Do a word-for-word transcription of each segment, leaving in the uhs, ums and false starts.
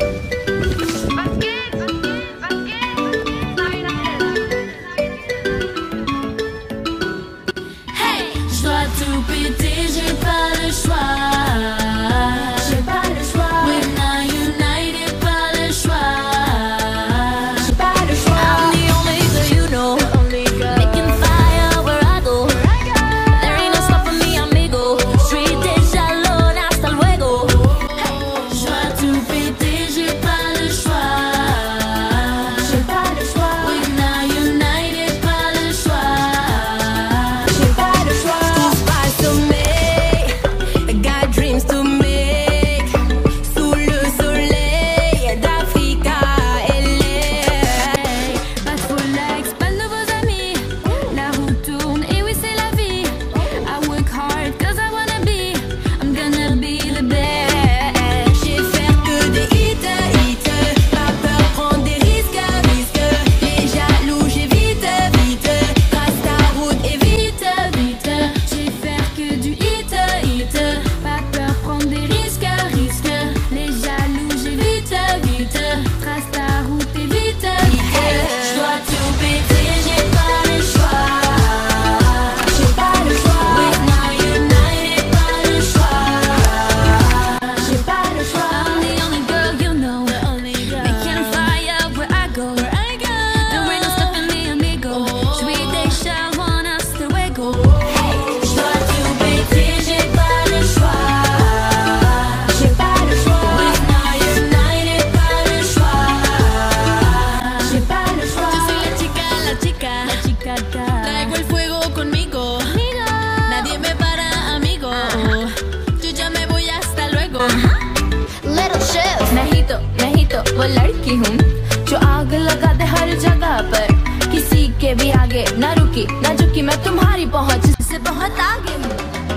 वो लड़की हूँ जो आग लगा दे हर जगह पर, किसी के भी आगे न रुकी न झुकी, मैं तुम्हारी पहुँच से बहुत आगे हूँ.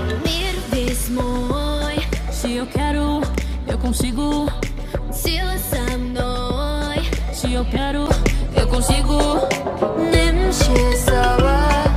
Se eu quero, eu consigo. Se você não, se eu quero, eu consigo. nem me